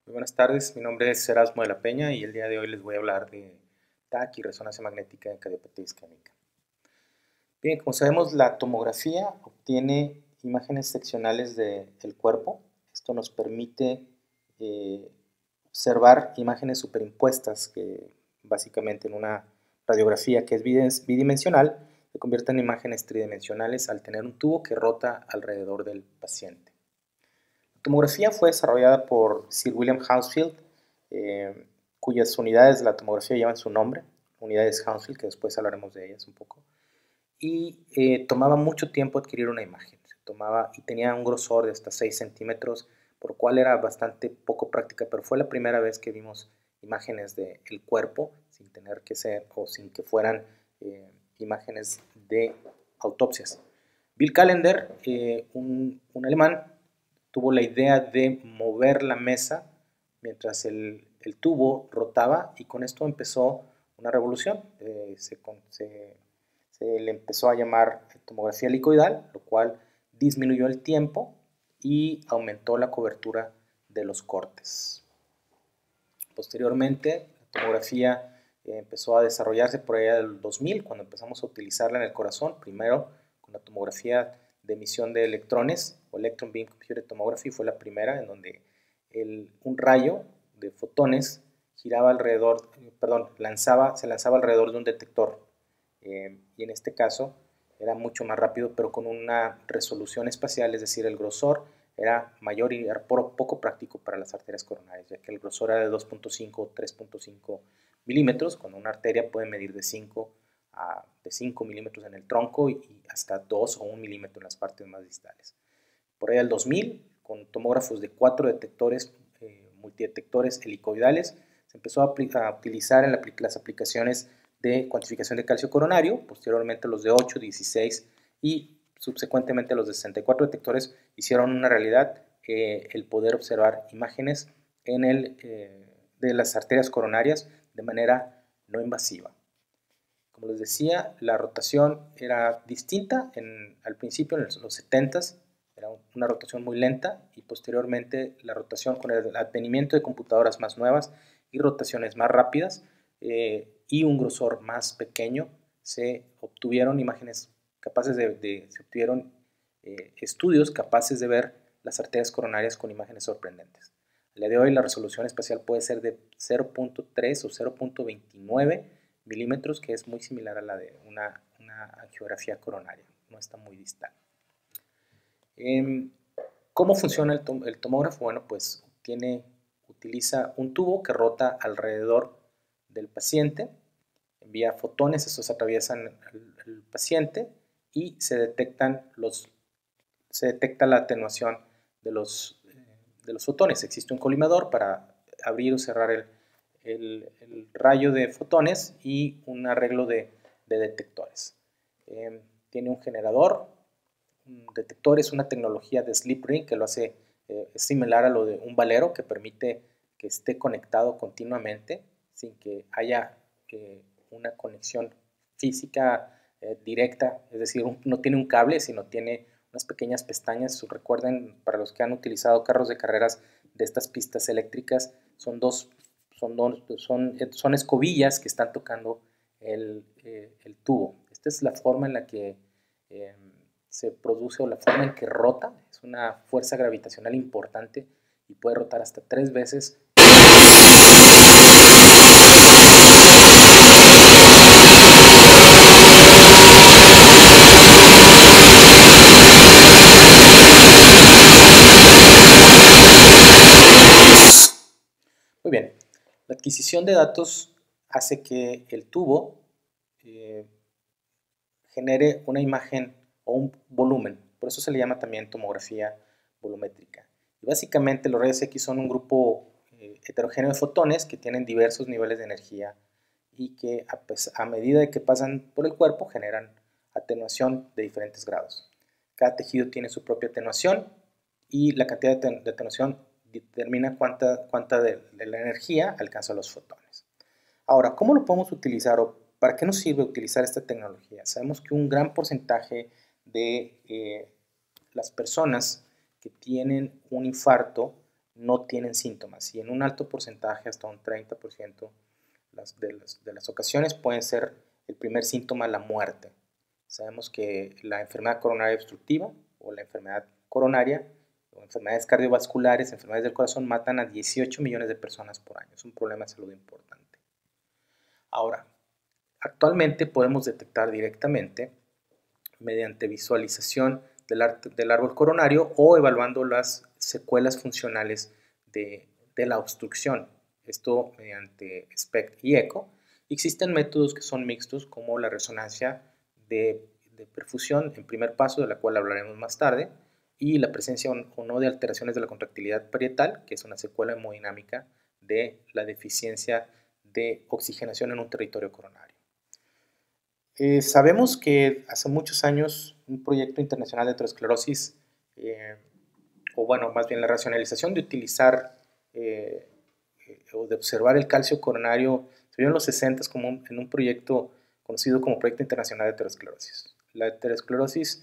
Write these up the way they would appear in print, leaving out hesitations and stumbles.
Muy buenas tardes, mi nombre es Erasmo de la Peña y el día de hoy les voy a hablar de TAC y resonancia magnética en cardiopatía isquémica. Bien, como sabemos, la tomografía obtiene imágenes seccionales del cuerpo. Esto nos permite observar imágenes superimpuestas que básicamente en una radiografía que es bidimensional se convierten en imágenes tridimensionales al tener un tubo que rota alrededor del paciente. La tomografía fue desarrollada por Sir William Hounsfield, cuyas unidades de la tomografía llevan su nombre, unidades Hounsfield, que después hablaremos de ellas un poco, y tomaba mucho tiempo adquirir una imagen, y tenía un grosor de hasta 6 centímetros, por lo cual era bastante poco práctica, pero fue la primera vez que vimos imágenes del cuerpo sin tener que ser o sin que fueran imágenes de autopsias. Bill Callender, un alemán, tuvo la idea de mover la mesa mientras el tubo rotaba y con esto empezó una revolución. Se le empezó a llamar tomografía helicoidal, lo cual disminuyó el tiempo y aumentó la cobertura de los cortes. Posteriormente, la tomografía empezó a desarrollarse por allá del 2000, cuando empezamos a utilizarla en el corazón, primero con la tomografía de emisión de electrones, o Electron Beam Computed Tomography, fue la primera en donde un rayo de fotones giraba alrededor, se lanzaba alrededor de un detector, y en este caso era mucho más rápido, pero con una resolución espacial, es decir, el grosor era mayor y era poco práctico para las arterias coronarias, ya que el grosor era de 2.5 o 3.5 milímetros, cuando una arteria puede medir de 5 milímetros en el tronco y hasta 2 o 1 milímetro en las partes más distales. Por ahí al 2000, con tomógrafos de 4 detectores, multidetectores helicoidales, se empezó a utilizar en las aplicaciones de cuantificación de calcio coronario, posteriormente los de 8, 16 y subsecuentemente los de 64 detectores hicieron una realidad el poder observar imágenes de las arterias coronarias de manera no invasiva. Como les decía, la rotación era distinta al principio, en los 70s, era una rotación muy lenta y posteriormente la rotación con el advenimiento de computadoras más nuevas y rotaciones más rápidas y un grosor más pequeño, se obtuvieron imágenes capaces se obtuvieron estudios capaces de ver las arterias coronarias con imágenes sorprendentes. A día de hoy la resolución espacial puede ser de 0.3 o 0.29 milímetros, que es muy similar a la de una angiografía coronaria, no está muy distal. ¿Cómo funciona el tomógrafo? Bueno, pues utiliza un tubo que rota alrededor del paciente, envía fotones, estos atraviesan el paciente y se detecta la atenuación de los fotones. Existe un colimador para abrir o cerrar el rayo de fotones y un arreglo de detectores. Tiene un generador. Un detector es una tecnología de slip ring que lo hace similar a lo de un valero, que permite que esté conectado continuamente sin que haya una conexión física directa, es decir, no tiene un cable, sino tiene unas pequeñas pestañas. Recuerden, para los que han utilizado carros de carreras de estas pistas eléctricas, son escobillas que están tocando el tubo. Esta es la forma en la que se produce, o la forma en que rota. Es una fuerza gravitacional importante y puede rotar hasta 3 veces. Muy bien, la adquisición de datos hace que el tubo genere una imagen o un volumen, por eso se le llama también tomografía volumétrica. Y básicamente los rayos X son un grupo heterogéneo de fotones que tienen diversos niveles de energía y que a medida de que pasan por el cuerpo generan atenuación de diferentes grados. Cada tejido tiene su propia atenuación y la cantidad de atenuación determina cuánta de la energía alcanza los fotones. Ahora, ¿cómo lo podemos utilizar o para qué nos sirve utilizar esta tecnología? Sabemos que un gran porcentaje de las personas que tienen un infarto no tienen síntomas y en un alto porcentaje, hasta un 30% de las ocasiones, pueden ser el primer síntoma la muerte. Sabemos que la enfermedad coronaria obstructiva o la enfermedad coronaria o enfermedades cardiovasculares, enfermedades del corazón, matan a 18 millones de personas por año. Es un problema de salud importante. Ahora, actualmente podemos detectar directamente mediante visualización del árbol coronario o evaluando las secuelas funcionales de la obstrucción. Esto mediante SPECT y ECO. Existen métodos que son mixtos como la resonancia de perfusión en primer paso, de la cual hablaremos más tarde, y la presencia o no de alteraciones de la contractilidad parietal, que es una secuela hemodinámica de la deficiencia de oxigenación en un territorio coronario. Sabemos que hace muchos años un proyecto internacional de aterosclerosis, o bueno, más bien la racionalización de utilizar o de observar el calcio coronario, se vio en los 60 como en un proyecto conocido como Proyecto Internacional de Aterosclerosis. La aterosclerosis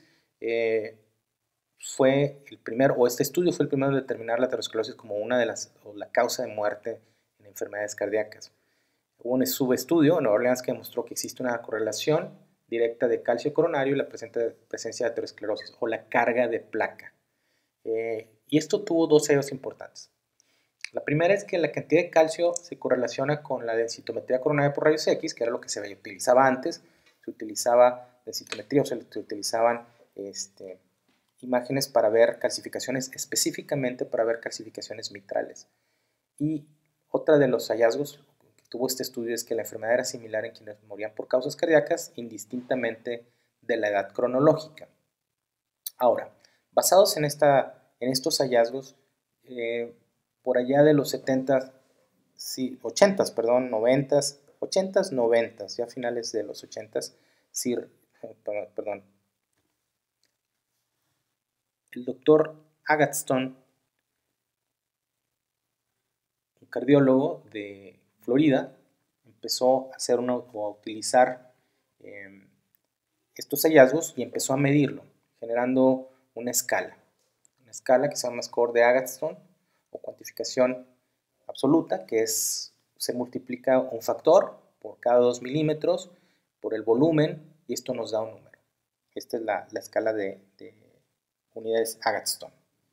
fue el primero, o este estudio fue el primero en determinar la aterosclerosis como una de las, o la causa de muerte en enfermedades cardíacas. Hubo un subestudio en Nueva Orleans que demostró que existe una correlación directa de calcio coronario y la presencia de aterosclerosis o la carga de placa. Y esto tuvo dos sellos importantes. La primera es que la cantidad de calcio se correlaciona con la densitometría coronaria por rayos X, que era lo que se utilizaba antes. Se utilizaba densitometría, o sea, se utilizaban imágenes para ver calcificaciones, específicamente para ver calcificaciones mitrales. Y otra de los hallazgos que tuvo este estudio es que la enfermedad era similar en quienes morían por causas cardíacas, indistintamente de la edad cronológica. Ahora, basados en estos hallazgos, por allá de los 70, sí, 80, perdón, 90, 80, 90, ya a finales de los 80, perdón, el doctor Agatston, un cardiólogo de Florida, empezó a utilizar estos hallazgos y empezó a medirlo, generando una escala que se llama score de Agatston o cuantificación absoluta, que se multiplica un factor por cada 2 milímetros por el volumen y esto nos da un número. Esta es la escala de unidades Agatston.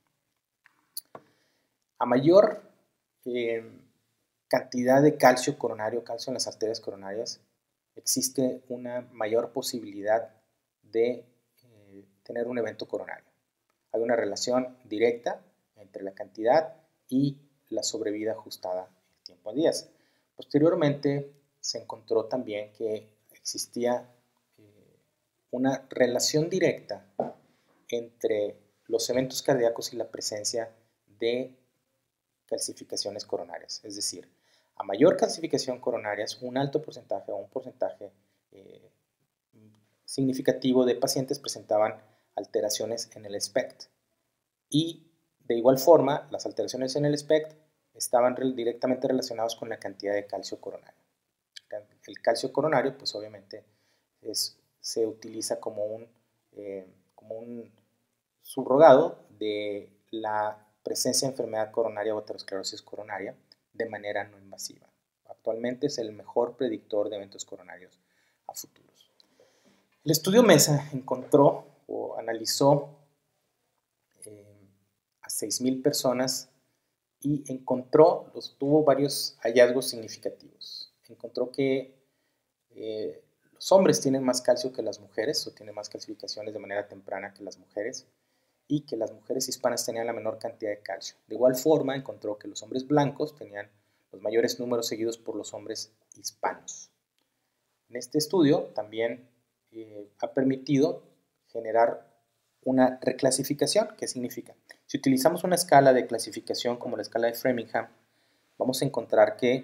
A mayor cantidad de calcio coronario, calcio en las arterias coronarias, existe una mayor posibilidad de tener un evento coronario. Hay una relación directa entre la cantidad y la sobrevida ajustada en tiempo a días. Posteriormente se encontró también que existía una relación directa entre los eventos cardíacos y la presencia de calcificaciones coronarias. Es decir, a mayor calcificación coronaria, un alto porcentaje o un porcentaje significativo de pacientes presentaban alteraciones en el SPECT. Y de igual forma, las alteraciones en el SPECT estaban directamente relacionadas con la cantidad de calcio coronario. El calcio coronario, pues obviamente, se utiliza como un subrogado de la presencia de enfermedad coronaria o aterosclerosis coronaria de manera no invasiva. Actualmente es el mejor predictor de eventos coronarios a futuros. El estudio MESA encontró o analizó a 6,000 personas y tuvo varios hallazgos significativos. Encontró que los hombres tienen más calcio que las mujeres o tienen más calcificaciones de manera temprana que las mujeres y que las mujeres hispanas tenían la menor cantidad de calcio. De igual forma, encontró que los hombres blancos tenían los mayores números seguidos por los hombres hispanos. En este estudio también ha permitido generar una reclasificación. ¿Qué significa? Si utilizamos una escala de clasificación como la escala de Framingham, vamos a encontrar que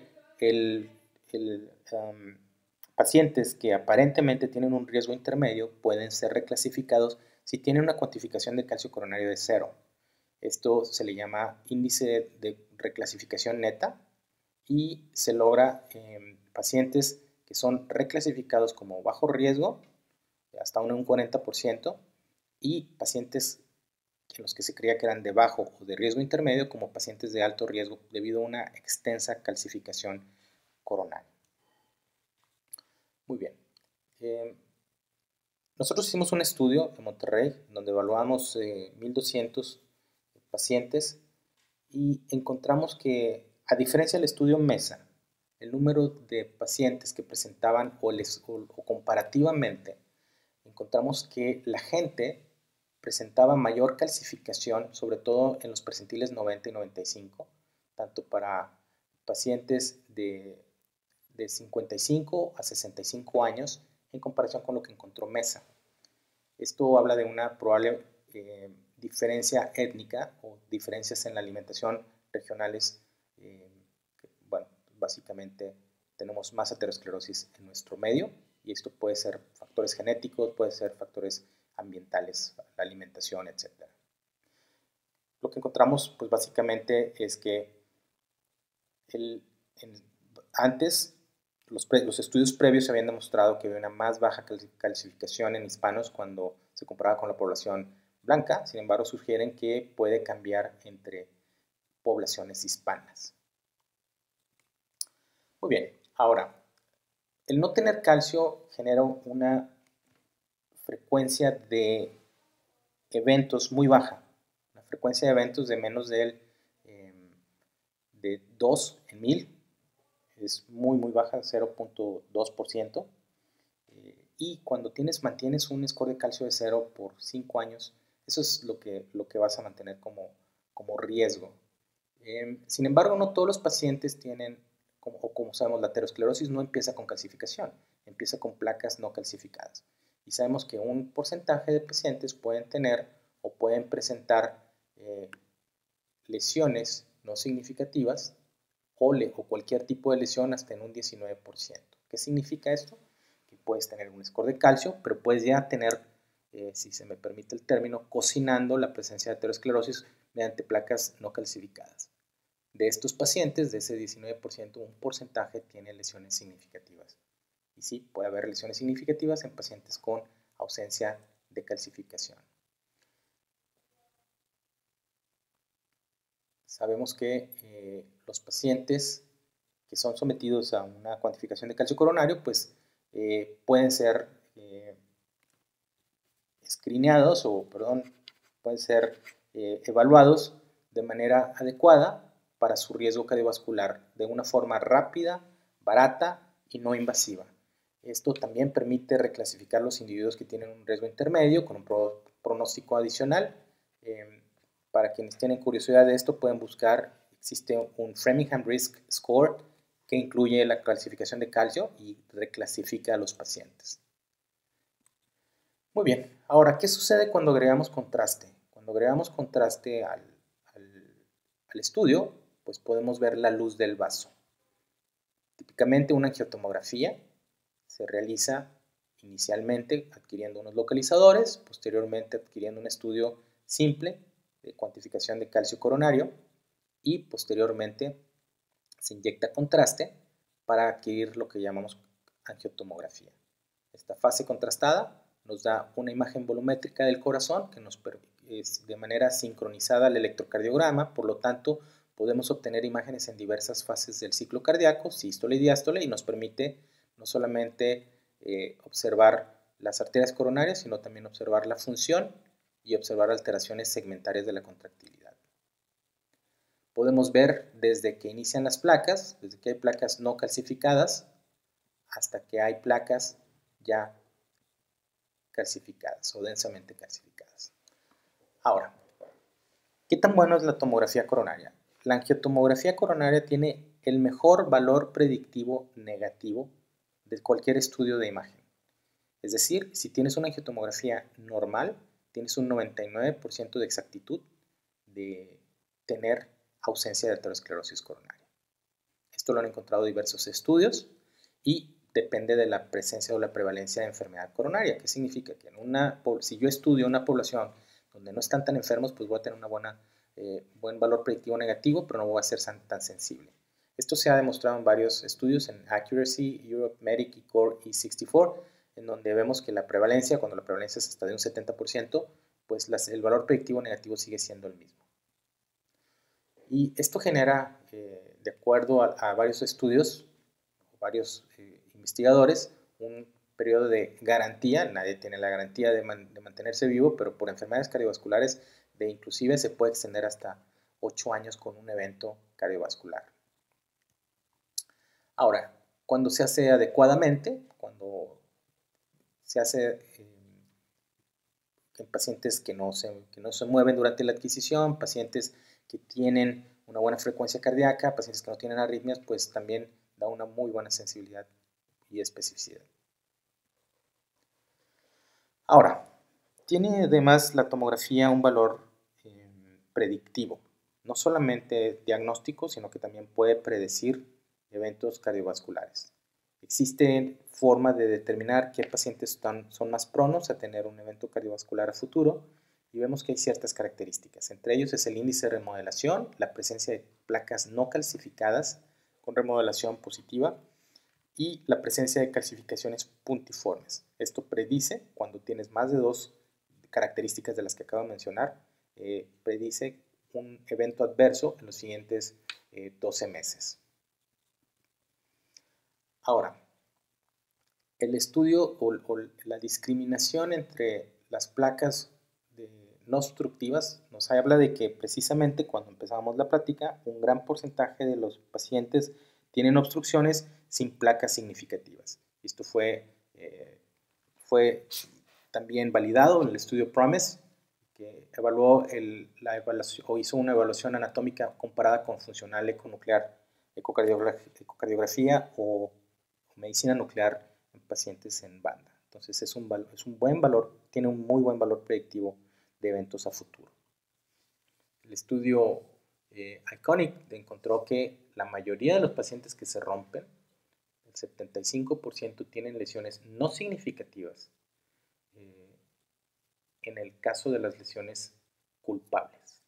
pacientes que aparentemente tienen un riesgo intermedio pueden ser reclasificados si tienen una cuantificación de calcio coronario de 0. Esto se le llama índice de reclasificación neta y se logra en pacientes que son reclasificados como bajo riesgo, hasta un 40%, y pacientes en los que se creía que eran de bajo o de riesgo intermedio como pacientes de alto riesgo debido a una extensa calcificación coronaria. Muy bien. Nosotros hicimos un estudio en Monterrey donde evaluamos 1,200 pacientes y encontramos que, a diferencia del estudio MESA, el número de pacientes que presentaban o comparativamente, encontramos que la gente presentaba mayor calcificación, sobre todo en los percentiles 90 y 95, tanto para pacientes de 55 a 65 años en comparación con lo que encontró MESA. Esto habla de una probable diferencia étnica o diferencias en la alimentación regionales. Bueno, básicamente tenemos más aterosclerosis en nuestro medio y esto puede ser factores genéticos, puede ser factores ambientales, la alimentación, etc. Lo que encontramos, pues básicamente es que antes los estudios previos habían demostrado que había una más baja calcificación en hispanos cuando se comparaba con la población blanca. Sin embargo, sugieren que puede cambiar entre poblaciones hispanas. Muy bien, ahora, el no tener calcio genera una frecuencia de eventos muy baja, una frecuencia de eventos de menos de 2 en 1000, es muy baja, 0.2%, y cuando mantienes un score de calcio de 0 por 5 años, eso es lo que vas a mantener como riesgo. Sin embargo, no todos los pacientes tienen, como sabemos, la aterosclerosis no empieza con calcificación, empieza con placas no calcificadas. Y sabemos que un porcentaje de pacientes pueden tener o pueden presentar lesiones no significativas o cualquier tipo de lesión hasta en un 19%. ¿Qué significa esto? Que puedes tener un score de calcio, pero puedes ya tener, si se me permite el término, cocinando la presencia de aterosclerosis mediante placas no calcificadas. De estos pacientes, de ese 19%, un porcentaje tiene lesiones significativas. Y sí, puede haber lesiones significativas en pacientes con ausencia de calcificación. Sabemos que los pacientes que son sometidos a una cuantificación de calcio coronario, pues pueden ser pueden ser evaluados de manera adecuada para su riesgo cardiovascular de una forma rápida, barata y no invasiva. Esto también permite reclasificar los individuos que tienen un riesgo intermedio con un pronóstico adicional. Para quienes tienen curiosidad de esto, pueden buscar, existe un Framingham Risk Score que incluye la clasificación de calcio y reclasifica a los pacientes. Muy bien, ahora, ¿qué sucede cuando agregamos contraste? Cuando agregamos contraste al estudio, pues podemos ver la luz del vaso. Típicamente una angiotomografía se realiza inicialmente adquiriendo unos localizadores, posteriormente adquiriendo un estudio simple de cuantificación de calcio coronario y posteriormente se inyecta contraste para adquirir lo que llamamos angiotomografía. Esta fase contrastada nos da una imagen volumétrica del corazón que nos permite de manera sincronizada al electrocardiograma, por lo tanto podemos obtener imágenes en diversas fases del ciclo cardíaco, sístole y diástole, y nos permite no solamente observar las arterias coronarias, sino también observar la función y observar alteraciones segmentarias de la contractilidad. Podemos ver desde que inician las placas, desde que hay placas no calcificadas, hasta que hay placas ya calcificadas o densamente calcificadas. Ahora, ¿qué tan bueno es la tomografía coronaria? La angiotomografía coronaria tiene el mejor valor predictivo negativo de cualquier estudio de imagen. Es decir, si tienes una angiotomografía normal, tienes un 99% de exactitud de tener ausencia de aterosclerosis coronaria. Esto lo han encontrado diversos estudios y depende de la presencia o la prevalencia de enfermedad coronaria. ¿Qué significa? Que si yo estudio una población donde no están tan enfermos, pues voy a tener un buen valor predictivo negativo, pero no voy a ser tan sensible. Esto se ha demostrado en varios estudios, en Accuracy, Europe Medic y Core E64, en donde vemos que la prevalencia, cuando la prevalencia es hasta de un 70%, pues el valor predictivo negativo sigue siendo el mismo. Y esto genera, de acuerdo a varios estudios, varios investigadores, un periodo de garantía. Nadie tiene la garantía de mantenerse vivo, pero por enfermedades cardiovasculares inclusive se puede extender hasta 8 años con un evento cardiovascular. Ahora, cuando se hace adecuadamente, cuando se hace en pacientes que no se mueven durante la adquisición, pacientes que tienen una buena frecuencia cardíaca, pacientes que no tienen arritmias, pues también da una muy buena sensibilidad y especificidad. Ahora, tiene además la tomografía un valor predictivo, no solamente diagnóstico, sino que también puede predecir eventos cardiovasculares. Existen formas de determinar qué pacientes son más pronos a tener un evento cardiovascular a futuro y vemos que hay ciertas características. Entre ellos es el índice de remodelación, la presencia de placas no calcificadas con remodelación positiva y la presencia de calcificaciones puntiformes. Esto predice, cuando tienes más de 2 características de las que acabo de mencionar, predice un evento adverso en los siguientes 12 meses. Ahora, el estudio o la discriminación entre las placas no obstructivas nos habla de que precisamente cuando empezamos la plática, un gran porcentaje de los pacientes tienen obstrucciones sin placas significativas. Esto fue también validado en el estudio PROMISE, que evaluó o hizo una evaluación anatómica comparada con funcional econuclear, ecocardiografía o medicina nuclear en pacientes en banda. Entonces es un buen valor, tiene un muy buen valor predictivo de eventos a futuro. El estudio ICONIC encontró que la mayoría de los pacientes que se rompen, el 75% tienen lesiones no significativas en el caso de las lesiones culpables.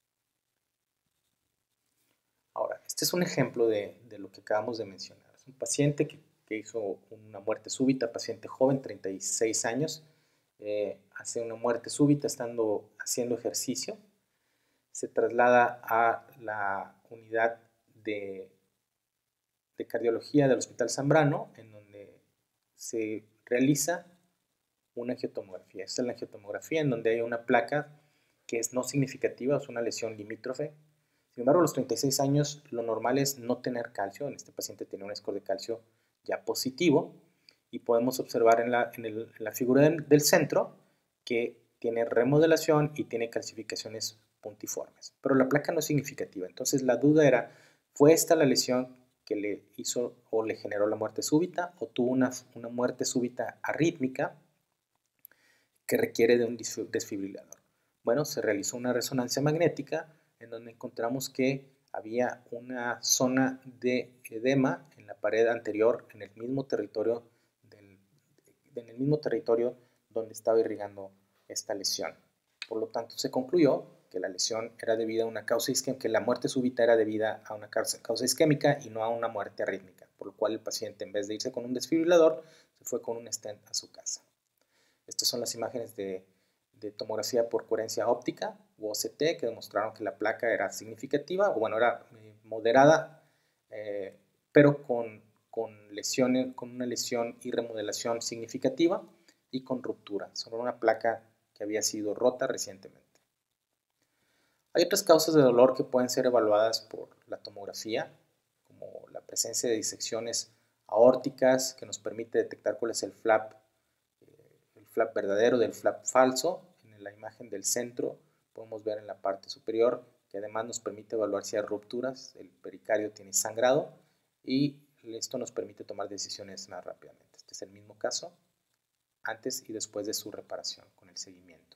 Ahora, este es un ejemplo de lo que acabamos de mencionar. Es un paciente que hizo una muerte súbita, paciente joven, 36 años, hace una muerte súbita estando haciendo ejercicio, se traslada a la unidad de cardiología del Hospital Zambrano, en donde se realiza una angiotomografía. Esta es la angiotomografía en donde hay una placa que es no significativa, es una lesión limítrofe. Sin embargo, a los 36 años lo normal es no tener calcio. En este paciente tiene un score de calcio ya positivo y podemos observar en la figura del centro que tiene remodelación y tiene calcificaciones puntiformes. Pero la placa no es significativa. Entonces la duda era, ¿fue esta la lesión que le hizo o le generó la muerte súbita o tuvo una muerte súbita arrítmica que requiere de un desfibrilador? Bueno, se realizó una resonancia magnética en donde encontramos que había una zona de edema en la pared anterior, en el mismo territorio, donde estaba irrigando esta lesión. Por lo tanto, se concluyó que la lesión era debida a una causa isquémica, que la muerte súbita era debida a una causa isquémica y no a una muerte arrítmica, por lo cual el paciente, en vez de irse con un desfibrilador, se fue con un stent a su casa. Estas son las imágenes de tomografía por coherencia óptica, o OCT, que demostraron que la placa era significativa, o bueno, era moderada, pero con una lesión y remodelación significativa y con ruptura, sobre una placa que había sido rota recientemente. Hay otras causas de dolor que pueden ser evaluadas por la tomografía, como la presencia de disecciones aórticas, que nos permite detectar cuál es el flap verdadero del flap falso. En la imagen del centro podemos ver en la parte superior que además nos permite evaluar si hay rupturas, el pericardio tiene sangrado y esto nos permite tomar decisiones más rápidamente. Este es el mismo caso antes y después de su reparación con el seguimiento.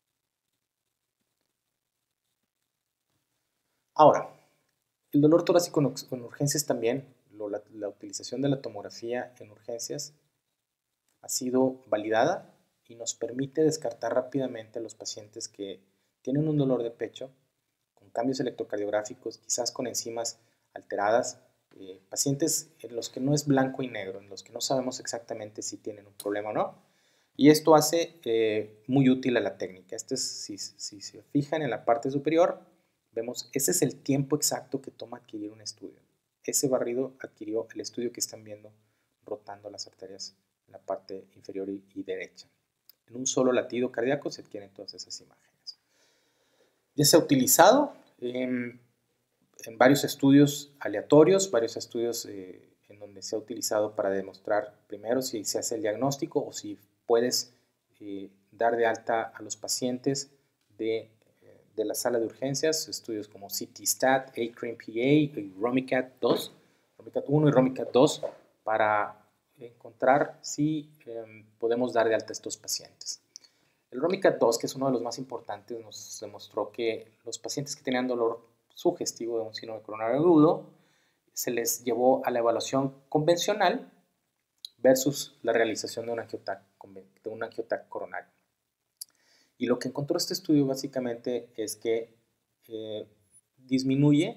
Ahora, el dolor torácico en urgencias también, la utilización de la tomografía en urgencias ha sido validada y nos permite descartar rápidamente a los pacientes que tienen un dolor de pecho con cambios electrocardiográficos, quizás con enzimas alteradas, pacientes en los que no es blanco y negro, en los que no sabemos exactamente si tienen un problema o no, Y esto hace muy útil a la técnica. Si se fijan en la parte superior, vemos, ese es el tiempo exacto que toma adquirir un estudio. Ese barrido adquirió el estudio que están viendo rotando las arterias en la parte inferior y derecha. En un solo latido cardíaco se adquieren todas esas imágenes. Ya se ha utilizado en varios estudios aleatorios, varios estudios en donde se ha utilizado para demostrar primero si se hace el diagnóstico o si puedes dar de alta a los pacientes de la sala de urgencias, estudios como CT-STAT, ACRIN-PA y ROMICAT-2, ROMICAT-1 y ROMICAT-2, para encontrar si podemos dar de alta a estos pacientes. El ROMICAT-2, que es uno de los más importantes, nos demostró que los pacientes que tenían dolor sugestivo de un síndrome coronario agudo se les llevó a la evaluación convencional versus la realización de un angioTAC coronario. Y lo que encontró este estudio básicamente es que disminuye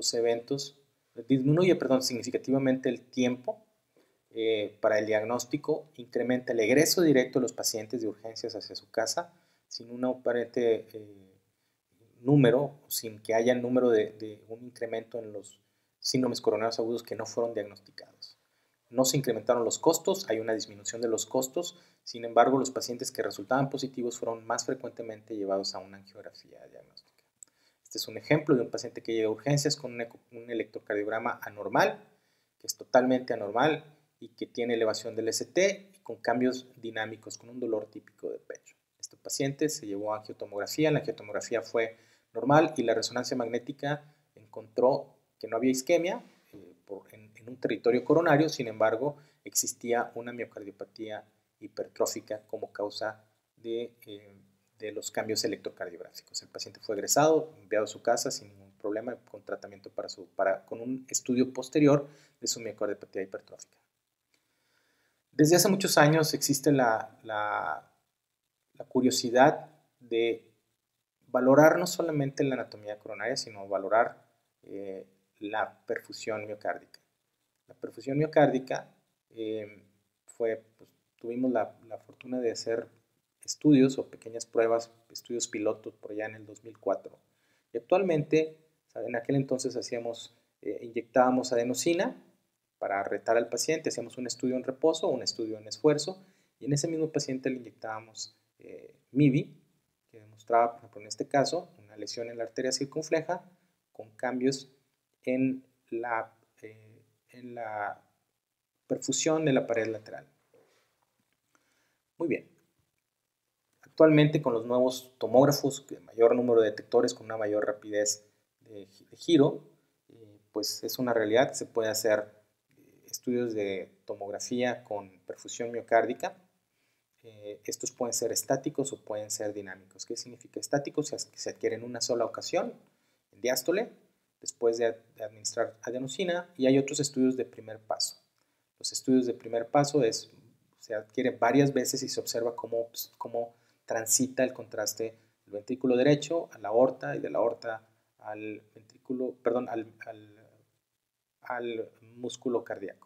significativamente el tiempo para el diagnóstico, incrementa el egreso directo de los pacientes de urgencias hacia su casa sin un aparente número, sin que haya número de un incremento en los síndromes coronarios agudos que no fueron diagnosticados. No se incrementaron los costos, hay una disminución de los costos, sin embargo los pacientes que resultaban positivos fueron más frecuentemente llevados a una angiografía diagnóstica. Este es un ejemplo de un paciente que llega a urgencias con un electrocardiograma anormal, que es totalmente anormal y que tiene elevación del ST y con cambios dinámicos, con un dolor típico de pecho. Este paciente se llevó a angiotomografía, la angiotomografía fue normal y la resonancia magnética encontró que no había isquemia en un territorio coronario, sin embargo existía una miocardiopatía hipertrófica como causa de los cambios electrocardiográficos. El paciente fue egresado, enviado a su casa sin ningún problema, con tratamiento con un estudio posterior de su miocardiopatía hipertrófica. Desde hace muchos años existe la curiosidad de valorar no solamente la anatomía coronaria, sino valorar la perfusión miocárdica. La perfusión miocárdica tuvimos la fortuna de hacer estudios o pequeñas pruebas, estudios pilotos por allá en el 2004. Y actualmente, en aquel entonces inyectábamos adenosina para retar al paciente, hacíamos un estudio en reposo, un estudio en esfuerzo, y en ese mismo paciente le inyectábamos MIBI, que demostraba, por ejemplo, en este caso, una lesión en la arteria circunfleja con cambios en la perfusión de la pared lateral. Muy bien. Actualmente con los nuevos tomógrafos, de mayor número de detectores con una mayor rapidez de giro, pues es una realidad. Se puede hacer estudios de tomografía con perfusión miocárdica. Estos pueden ser estáticos o pueden ser dinámicos. ¿Qué significa estáticos? Que se adquiere en una sola ocasión, en diástole, después de administrar adenosina, y hay otros estudios de primer paso. Los estudios de primer paso se adquiere varias veces y se observa cómo transita el contraste del ventrículo derecho a la aorta y de la aorta al músculo cardíaco.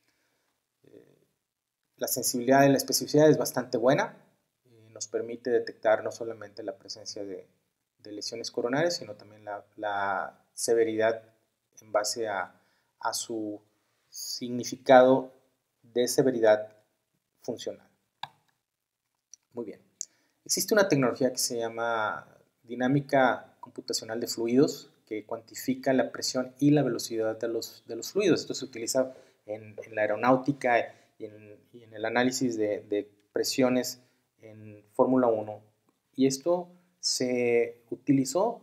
La sensibilidad y la especificidad es bastante buena, nos permite detectar no solamente la presencia de lesiones coronarias, sino también la severidad en base a su significado de severidad funcional. Muy bien. Existe una tecnología que se llama dinámica computacional de fluidos, que cuantifica la presión y la velocidad de los fluidos. Esto se utiliza en la aeronáutica y en el análisis de presiones en Fórmula 1. Y esto se utilizó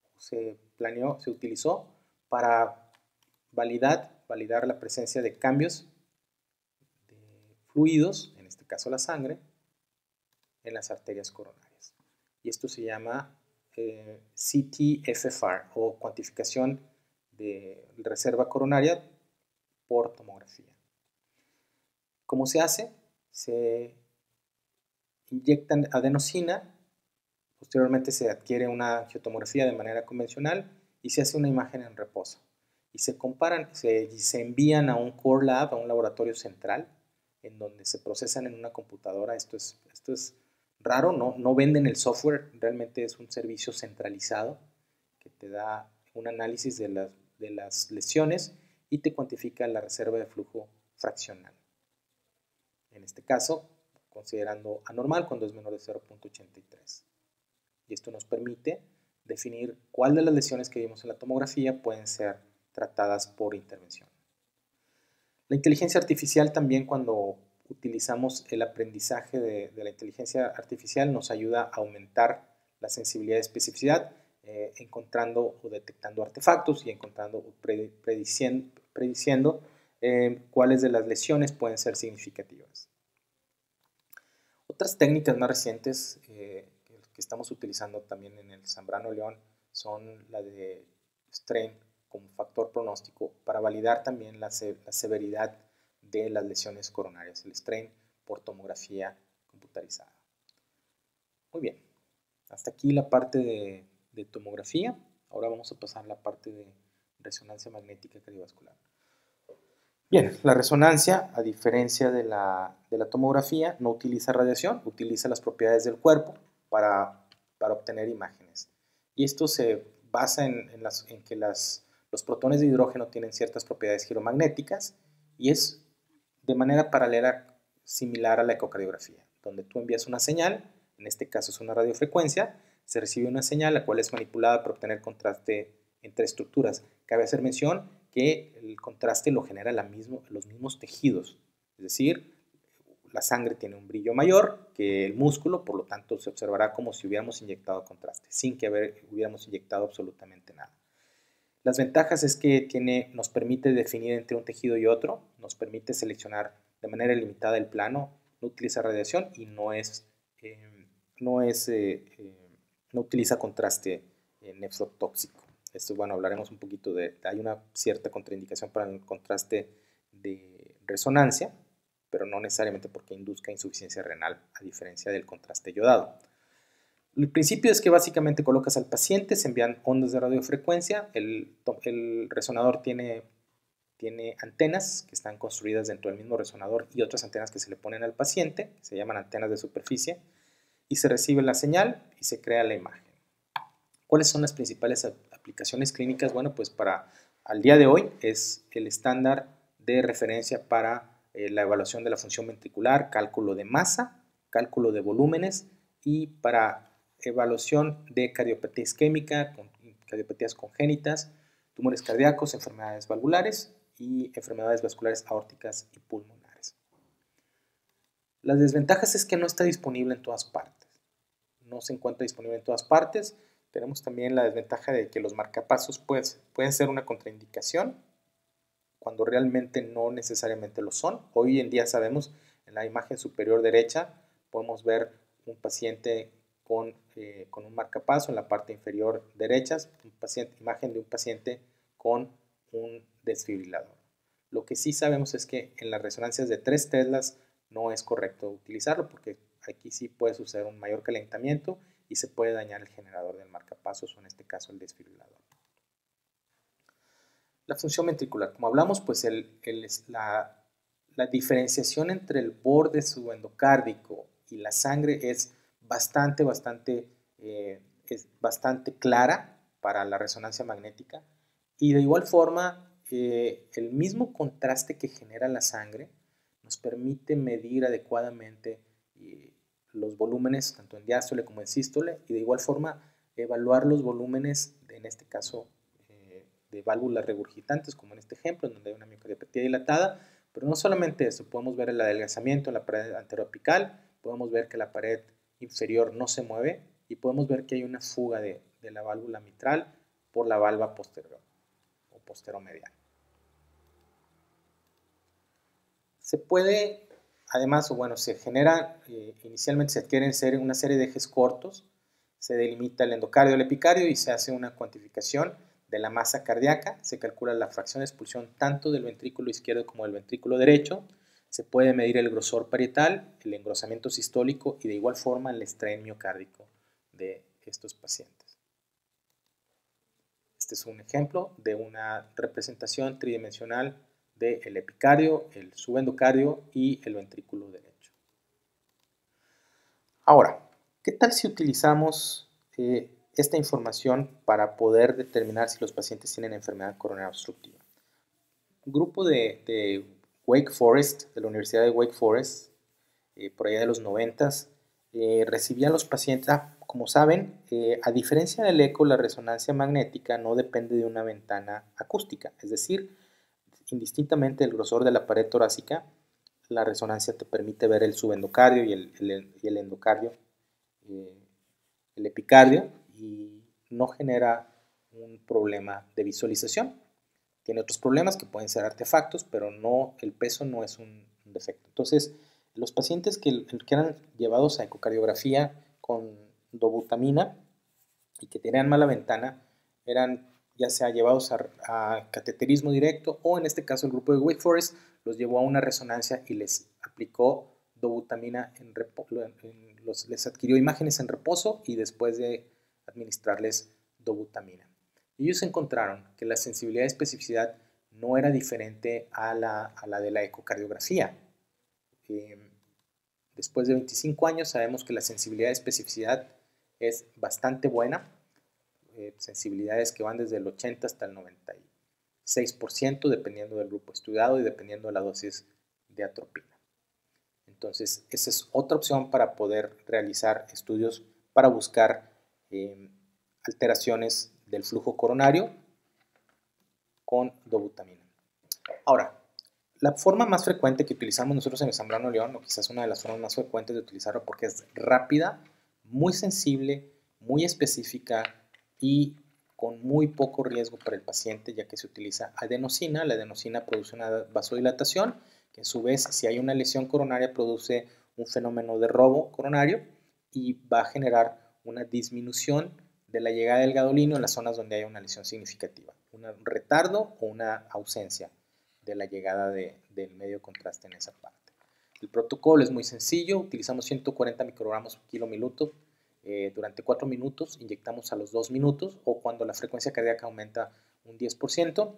para validar la presencia de cambios de fluidos, en este caso la sangre, en las arterias coronarias. Y esto se llama CT-FFR o cuantificación de reserva coronaria por tomografía. ¿Cómo se hace? Se inyectan adenosina, posteriormente se adquiere una angiotomografía de manera convencional y se hace una imagen en reposo. Y se comparan, se envían a un core lab, a un laboratorio central, en donde se procesan en una computadora. Esto es raro, no venden el software, realmente es un servicio centralizado que te da un análisis de las lesiones y te cuantifica la reserva de flujo fraccional. En este caso, considerando anormal cuando es menor de 0.83. Y esto nos permite definir cuál de las lesiones que vimos en la tomografía pueden ser tratadas por intervención. La inteligencia artificial también, cuando utilizamos el aprendizaje de la inteligencia artificial, nos ayuda a aumentar la sensibilidad y especificidad, encontrando o detectando artefactos y encontrando o prediciendo cuáles de las lesiones pueden ser significativas. Otras técnicas más recientes que estamos utilizando también en el Zambrano León son la de strain como factor pronóstico para validar también la severidad de las lesiones coronarias, el strain por tomografía computarizada. Muy bien, hasta aquí la parte de tomografía. Ahora vamos a pasar a la parte de resonancia magnética cardiovascular. Bien, la resonancia, a diferencia de la tomografía, no utiliza radiación, utiliza las propiedades del cuerpo para obtener imágenes. Y esto se basa en que los protones de hidrógeno tienen ciertas propiedades giromagnéticas y es de manera paralela similar a la ecocardiografía, donde tú envías una señal, en este caso es una radiofrecuencia, se recibe una señal la cual es manipulada para obtener contraste entre estructuras. Cabe hacer mención que el contraste lo genera los mismos tejidos, es decir, la sangre tiene un brillo mayor que el músculo, por lo tanto se observará como si hubiéramos inyectado contraste, sin que hubiéramos inyectado absolutamente nada. Las ventajas es que nos permite definir entre un tejido y otro, nos permite seleccionar de manera limitada el plano, no utiliza radiación y no utiliza contraste nefrotóxico. Esto, bueno, hablaremos un poquito hay una cierta contraindicación para el contraste de resonancia, pero no necesariamente porque induzca insuficiencia renal, a diferencia del contraste iodado. El principio es que básicamente colocas al paciente, se envían ondas de radiofrecuencia, el resonador tiene antenas que están construidas dentro del mismo resonador y otras antenas que se le ponen al paciente, que se llaman antenas de superficie, y se recibe la señal y se crea la imagen. ¿Cuáles son las principales aplicaciones clínicas? Bueno, pues al día de hoy es el estándar de referencia para la evaluación de la función ventricular, cálculo de masa, cálculo de volúmenes y para evaluación de cardiopatía isquémica, cardiopatías congénitas, tumores cardíacos, enfermedades valvulares y enfermedades vasculares aórticas y pulmonares. Las desventajas es que no está disponible en todas partes. No se encuentra disponible en todas partes. Tenemos también la desventaja de que los marcapasos pueden ser una contraindicación cuando realmente no necesariamente lo son. Hoy en día sabemos, en la imagen superior derecha podemos ver un paciente con un marcapaso, en la parte inferior derecha, imagen de un paciente con un desfibrilador. Lo que sí sabemos es que en las resonancias de 3 teslas no es correcto utilizarlo porque aquí sí puede suceder un mayor calentamiento y se puede dañar el generador del marcapasos o en este caso el desfibrilador. La función ventricular, como hablamos, pues la diferenciación entre el borde subendocárdico y la sangre es bastante clara para la resonancia magnética y de igual forma el mismo contraste que genera la sangre nos permite medir adecuadamente los volúmenes tanto en diástole como en sístole y de igual forma evaluar los volúmenes, en este caso de válvulas regurgitantes, como en este ejemplo, en donde hay una miocardiopatía dilatada, pero no solamente eso, podemos ver el adelgazamiento en la pared anteroapical, podemos ver que la pared inferior no se mueve y podemos ver que hay una fuga de la válvula mitral por la valva posterior o posteromedial. Se puede, además, se genera, inicialmente se adquieren una serie de ejes cortos, se delimita el endocardio, el epicardio y se hace una cuantificación de la masa cardíaca, se calcula la fracción de expulsión tanto del ventrículo izquierdo como del ventrículo derecho, se puede medir el grosor parietal, el engrosamiento sistólico y de igual forma el strain miocárdico de estos pacientes. Este es un ejemplo de una representación tridimensional del epicardio, el subendocardio y el ventrículo derecho. Ahora, ¿qué tal si utilizamos esta información para poder determinar si los pacientes tienen enfermedad coronaria obstructiva? Un grupo de Wake Forest, de la Universidad de Wake Forest, por allá de los 90s, recibían los pacientes, como saben, a diferencia del eco, la resonancia magnética no depende de una ventana acústica, es decir, indistintamente del grosor de la pared torácica, la resonancia te permite ver el subendocardio y el endocardio, el epicardio, y no genera un problema de visualización. Tiene otros problemas que pueden ser artefactos, pero no, el peso no es un defecto. Entonces, los pacientes que eran llevados a ecocardiografía con dobutamina y que tenían mala ventana, eran ya sea llevados a cateterismo directo o en este caso el grupo de Wake Forest los llevó a una resonancia y les aplicó dobutamina les adquirió imágenes en reposo y después de administrarles dobutamina. Ellos encontraron que la sensibilidad y especificidad no era diferente a la de la ecocardiografía. Después de 25 años sabemos que la sensibilidad y especificidad es bastante buena, sensibilidades que van desde el 80 hasta el 96%, dependiendo del grupo estudiado y dependiendo de la dosis de atropina. Entonces, esa es otra opción para poder realizar estudios para buscar alteraciones del flujo coronario con dobutamina. Ahora, la forma más frecuente que utilizamos nosotros en el Zambrano León, o quizás una de las formas más frecuentes de utilizarlo porque es rápida, muy sensible, muy específica y con muy poco riesgo para el paciente, ya que se utiliza adenosina. La adenosina produce una vasodilatación, que a su vez, si hay una lesión coronaria, produce un fenómeno de robo coronario y va a generar una disminución de la llegada del gadolino en las zonas donde hay una lesión significativa, un retardo o una ausencia de la llegada del medio contraste en esa parte. El protocolo es muy sencillo, utilizamos 140 microgramos por kilo minuto durante 4 minutos, inyectamos a los 2 minutos o cuando la frecuencia cardíaca aumenta un 10%.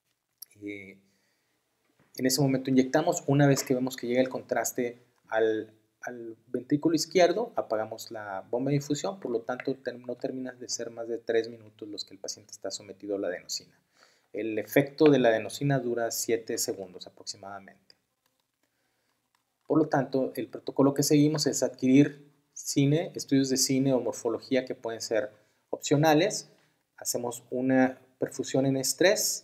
En ese momento inyectamos, una vez que vemos que llega el contraste al ventrículo izquierdo, apagamos la bomba de infusión, por lo tanto no termina de ser más de 3 minutos los que el paciente está sometido a la adenosina. El efecto de la adenosina dura 7 segundos aproximadamente. Por lo tanto, el protocolo que seguimos es adquirir estudios de cine o morfología que pueden ser opcionales. Hacemos una perfusión en estrés,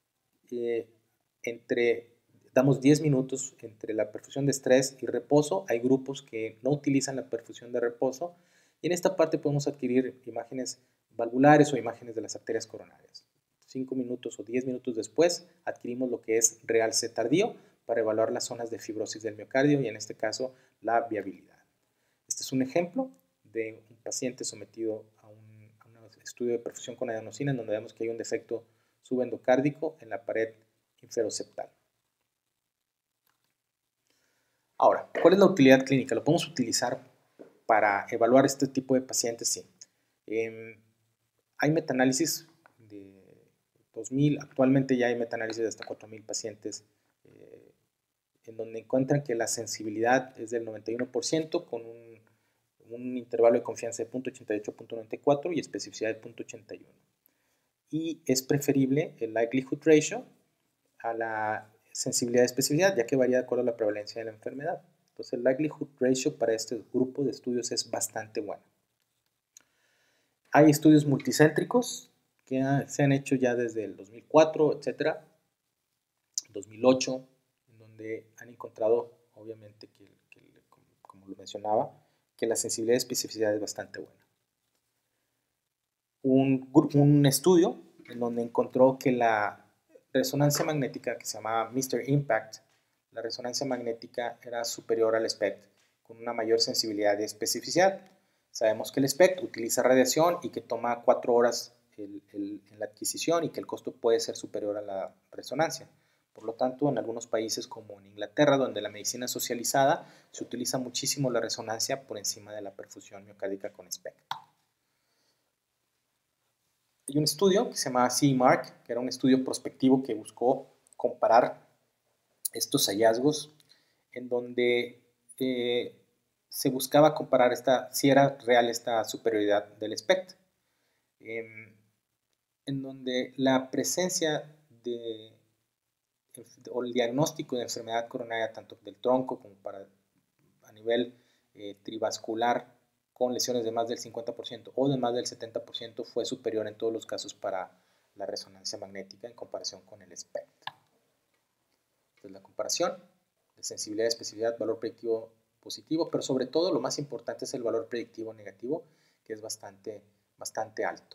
damos 10 minutos entre la perfusión de estrés y reposo. Hay grupos que no utilizan la perfusión de reposo y en esta parte podemos adquirir imágenes valvulares o imágenes de las arterias coronarias. 5 minutos o 10 minutos después adquirimos lo que es realce tardío para evaluar las zonas de fibrosis del miocardio y en este caso la viabilidad. Este es un ejemplo de un paciente sometido a un estudio de perfusión con adenosina en donde vemos que hay un defecto subendocárdico en la pared inferoseptal. Ahora, ¿cuál es la utilidad clínica? ¿Lo podemos utilizar para evaluar este tipo de pacientes? Sí. Hay metaanálisis de 2000, actualmente ya hay metaanálisis de hasta 4000 pacientes en donde encuentran que la sensibilidad es del 91% con un intervalo de confianza de 0.88 a 0.94 y especificidad de 0.81. Y es preferible el likelihood ratio a la sensibilidad y especificidad, ya que varía de acuerdo a la prevalencia de la enfermedad. Entonces el likelihood ratio para este grupo de estudios es bastante bueno. Hay estudios multicéntricos que se han hecho ya desde el 2004, etcétera, 2008, en donde han encontrado, obviamente, como lo mencionaba, que la sensibilidad y especificidad es bastante buena. Un estudio en donde encontró que la resonancia magnética, que se llamaba Mr. Impact, la resonancia magnética era superior al SPECT con una mayor sensibilidad y especificidad. Sabemos que el SPECT utiliza radiación y que toma 4 horas en la adquisición y que el costo puede ser superior a la resonancia. Por lo tanto, en algunos países como en Inglaterra, donde la medicina es socializada, se utiliza muchísimo la resonancia por encima de la perfusión miocárdica con SPECT. Hay un estudio que se llama CE Mark, que era un estudio prospectivo que buscó comparar estos hallazgos en donde se buscaba comparar si era real esta superioridad del SPECT, en donde la presencia o el diagnóstico de enfermedad coronaria tanto del tronco como a nivel trivascular con lesiones de más del 50% o de más del 70% fue superior en todos los casos para la resonancia magnética en comparación con el SPECT. Entonces, la comparación de sensibilidad, especificidad, valor predictivo positivo, pero sobre todo lo más importante es el valor predictivo negativo, que es bastante alto.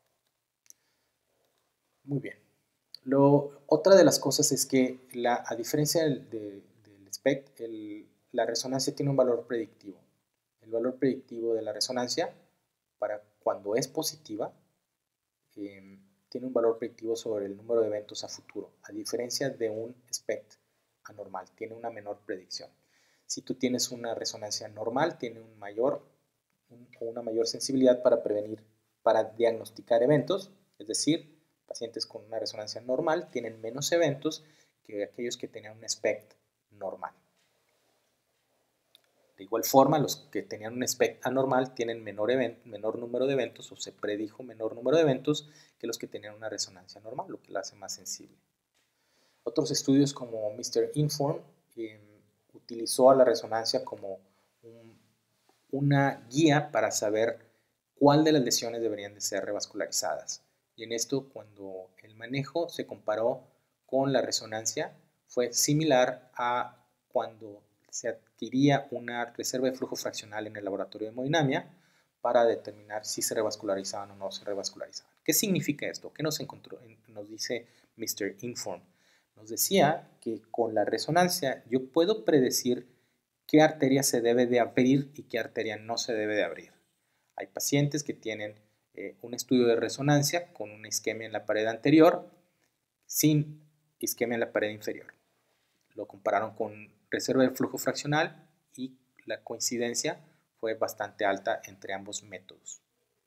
Muy bien. Otra de las cosas es que a diferencia del SPECT, la resonancia tiene un valor predictivo. El valor predictivo de la resonancia, para cuando es positiva, tiene un valor predictivo sobre el número de eventos a futuro, a diferencia de un SPECT anormal, tiene una menor predicción. Si tú tienes una resonancia normal, tiene una mayor sensibilidad para diagnosticar eventos, es decir, pacientes con una resonancia normal tienen menos eventos que aquellos que tenían un SPECT normal. De igual forma, los que tenían un SPECT anormal tienen menor número de eventos, o se predijo menor número de eventos que los que tenían una resonancia normal, lo que la hace más sensible. Otros estudios como Mr. Inform utilizó a la resonancia como una guía para saber cuál de las lesiones deberían de ser revascularizadas. Y en esto, cuando el manejo se comparó con la resonancia, fue similar a cuando se adquiría una reserva de flujo fraccional en el laboratorio de hemodinamia para determinar si se revascularizaban o no se revascularizaban. ¿Qué significa esto? ¿Qué nos dice Mr. Inform? Nos decía que con la resonancia yo puedo predecir qué arteria se debe de abrir y qué arteria no se debe de abrir. Hay pacientes que tienen un estudio de resonancia con una isquemia en la pared anterior sin isquemia en la pared inferior. Lo compararon con reserva de flujo fraccional y la coincidencia fue bastante alta entre ambos métodos.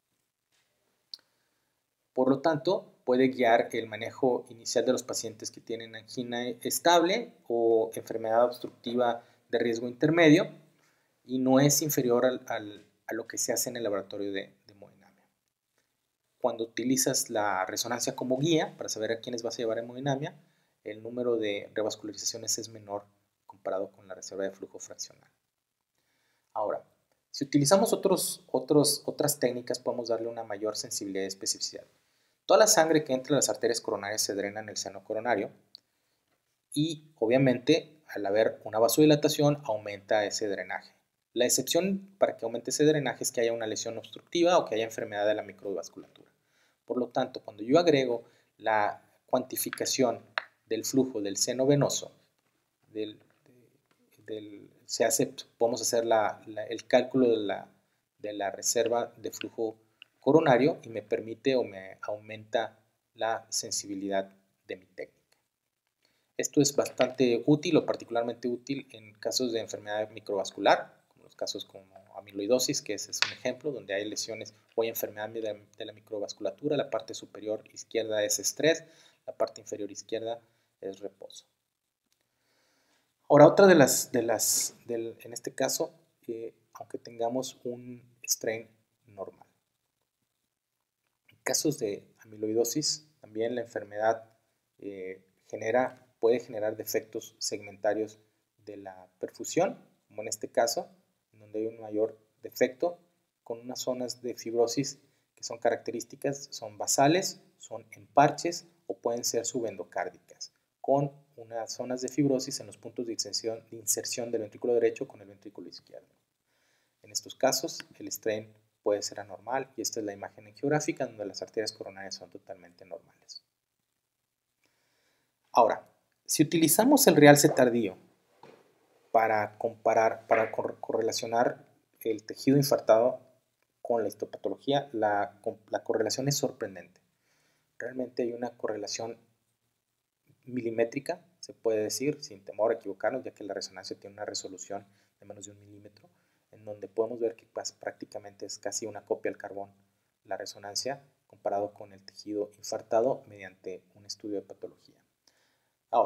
Por lo tanto, puede guiar el manejo inicial de los pacientes que tienen angina estable o enfermedad obstructiva de riesgo intermedio y no es inferior a lo que se hace en el laboratorio de hemodinamia. Cuando utilizas la resonancia como guía para saber a quiénes vas a llevar a hemodinamia, el número de revascularizaciones es menor comparado con la reserva de flujo fraccional. Ahora, si utilizamos otras técnicas, podemos darle una mayor sensibilidad y especificidad. Toda la sangre que entra a las arterias coronarias se drena en el seno coronario y, obviamente, al haber una vasodilatación, aumenta ese drenaje. La excepción para que aumente ese drenaje es que haya una lesión obstructiva o que haya enfermedad de la microvasculatura. Por lo tanto, cuando yo agrego la cuantificación del flujo del seno venoso, podemos hacer el cálculo de la reserva de flujo coronario y me permite o me aumenta la sensibilidad de mi técnica. Esto es bastante útil o particularmente útil en casos de enfermedad microvascular, como los casos como amiloidosis, que ese es un ejemplo, donde hay lesiones o hay enfermedad de la microvasculatura. La parte superior izquierda es estrés, la parte inferior izquierda es reposo. Ahora, otra en este caso, aunque tengamos un strain normal. En casos de amiloidosis, también la enfermedad puede generar defectos segmentarios de la perfusión, como en este caso, en donde hay un mayor defecto con unas zonas de fibrosis que son características, son basales, son en parches o pueden ser subendocárdicas, con unas zonas de fibrosis en los puntos de inserción del ventrículo derecho con el ventrículo izquierdo. En estos casos, el strain puede ser anormal y esta es la imagen angiográfica donde las arterias coronarias son totalmente normales. Ahora, si utilizamos el realce tardío para correlacionar el tejido infartado con la histopatología, la correlación es sorprendente. Realmente hay una correlación milimétrica, se puede decir, sin temor a equivocarnos, ya que la resonancia tiene una resolución de menos de 1 milímetro, en donde podemos ver que prácticamente es casi una copia al carbón la resonancia comparado con el tejido infartado mediante un estudio de patología. Ahora,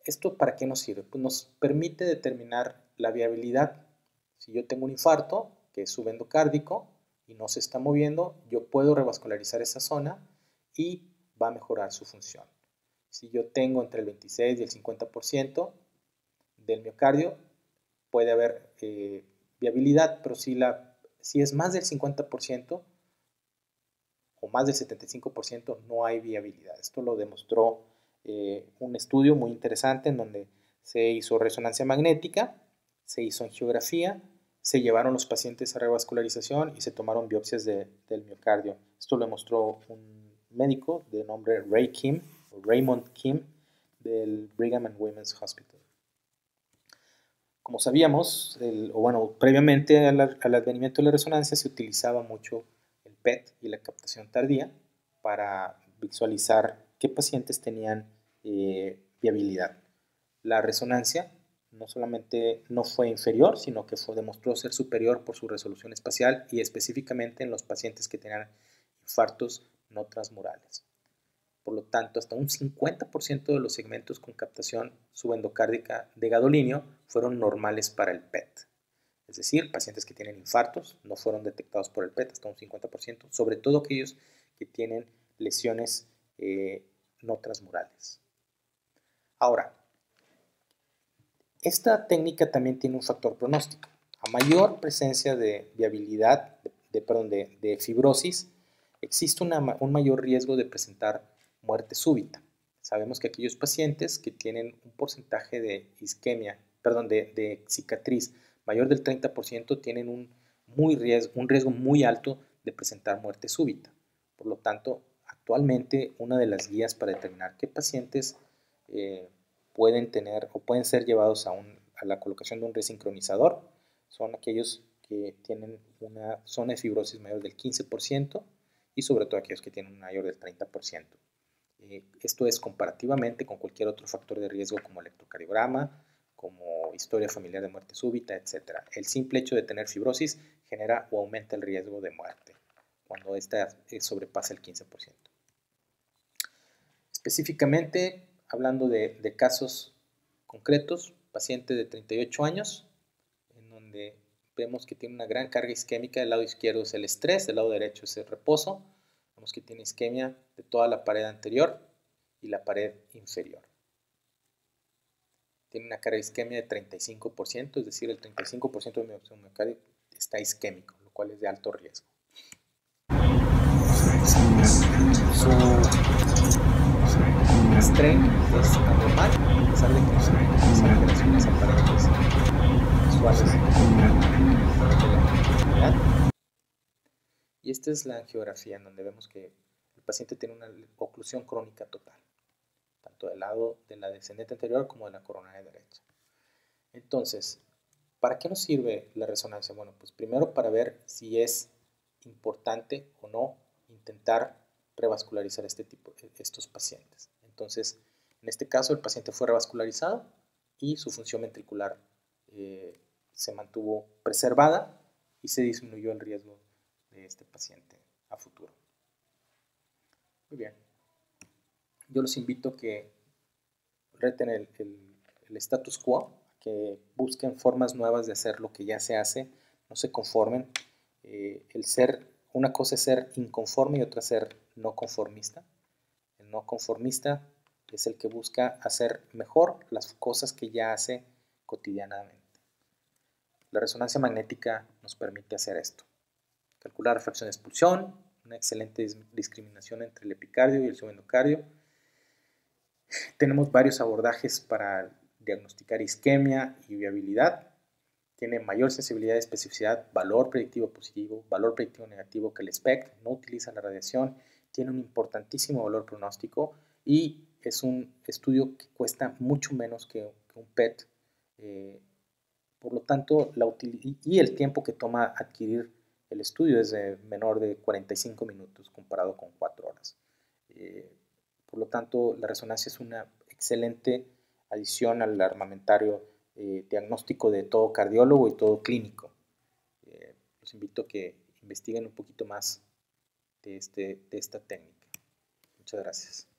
¿Esto para qué nos sirve? Pues nos permite determinar la viabilidad. Si yo tengo un infarto, que es subendocárdico, y no se está moviendo, yo puedo revascularizar esa zona y va a mejorar su función. Si yo tengo entre el 26 y el 50% del miocardio, puede haber viabilidad, pero si es más del 50% o más del 75%, no hay viabilidad. Esto lo demostró un estudio muy interesante en donde se hizo resonancia magnética, se hizo angiografía, se llevaron los pacientes a revascularización y se tomaron biopsias del miocardio. Esto lo demostró un médico de nombre Raymond Kim, del Brigham and Women's Hospital. Como sabíamos, previamente al advenimiento de la resonancia se utilizaba mucho el PET y la captación tardía para visualizar qué pacientes tenían viabilidad. La resonancia no solamente no fue inferior, sino que demostró ser superior por su resolución espacial y específicamente en los pacientes que tenían infartos no transmurales. Por lo tanto, hasta un 50% de los segmentos con captación subendocárdica de gadolinio fueron normales para el PET. Es decir, pacientes que tienen infartos no fueron detectados por el PET hasta un 50%, sobre todo aquellos que tienen lesiones no transmurales. Ahora, esta técnica también tiene un factor pronóstico. A mayor presencia de viabilidad, de fibrosis, existe un mayor riesgo de presentar muerte súbita. Sabemos que aquellos pacientes que tienen un porcentaje de isquemia, de cicatriz mayor del 30% tienen un riesgo muy alto de presentar muerte súbita. Por lo tanto, actualmente una de las guías para determinar qué pacientes pueden tener o pueden ser llevados a la colocación de un resincronizador son aquellos que tienen una zona de fibrosis mayor del 15% y sobre todo aquellos que tienen un mayor del 30%. Esto es comparativamente con cualquier otro factor de riesgo como electrocardiograma, como historia familiar de muerte súbita, etc. El simple hecho de tener fibrosis genera o aumenta el riesgo de muerte cuando esta sobrepasa el 15%. Específicamente, hablando de casos concretos, paciente de 38 años, en donde vemos que tiene una gran carga isquémica. Del lado izquierdo es el estrés, del lado derecho es el reposo. Vemos que tiene isquemia de toda la pared anterior y la pared inferior. Tiene una carga de isquemia de 35%, es decir, el 35% de mi miocardio está isquémico, lo cual es de alto riesgo. Su strain es anormal, a pesar de que no hay alteraciones aparentes visuales de la actividad. Y esta es la angiografía en donde vemos que el paciente tiene una oclusión crónica total, tanto del lado de la descendente anterior como de la coronaria derecha. Entonces, ¿para qué nos sirve la resonancia? Bueno, pues primero para ver si es importante o no intentar revascularizar estos pacientes. Entonces, en este caso el paciente fue revascularizado y su función ventricular se mantuvo preservada y se disminuyó el riesgo de este paciente a futuro. Muy bien. Yo los invito a que reten el status quo, que busquen formas nuevas de hacer lo que ya se hace, no se conformen. Una cosa es ser inconforme y otra ser no conformista. El no conformista es el que busca hacer mejor las cosas que ya hace cotidianamente. La resonancia magnética nos permite hacer esto. Calcular fracción de expulsión, una excelente discriminación entre el epicardio y el subendocardio. Tenemos varios abordajes para diagnosticar isquemia y viabilidad. Tiene mayor sensibilidad y especificidad, valor predictivo positivo, valor predictivo negativo que el SPECT, no utiliza la radiación, tiene un importantísimo valor pronóstico y es un estudio que cuesta mucho menos que un PET. Por lo tanto, y el tiempo que toma adquirir el estudio es menor de 45 minutos comparado con 4 horas. Por lo tanto, la resonancia es una excelente adición al armamentario diagnóstico de todo cardiólogo y todo clínico. Los invito a que investiguen un poquito más de esta técnica. Muchas gracias.